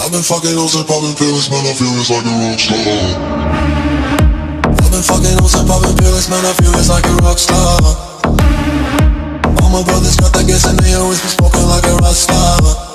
I've been fucking hoes and popping pills, man, I feel it's like a rock star. I've been fucking hoes and popping pills, man, I feel it's like a rock star. All my brothers got that gas and they always been smoking like a rock star.